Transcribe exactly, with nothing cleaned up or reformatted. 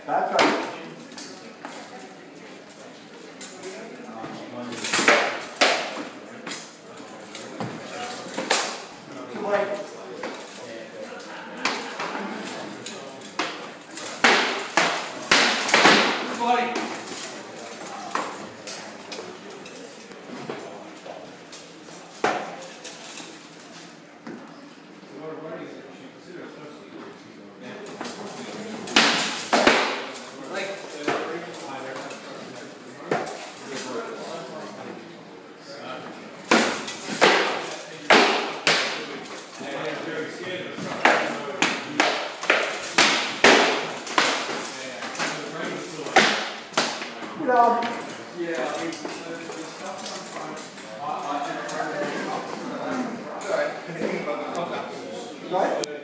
That's right. Too late. Buddy. You know, yeah, the stuff I'm trying to, I, I, I, I, I, I, I, I, I, I, I,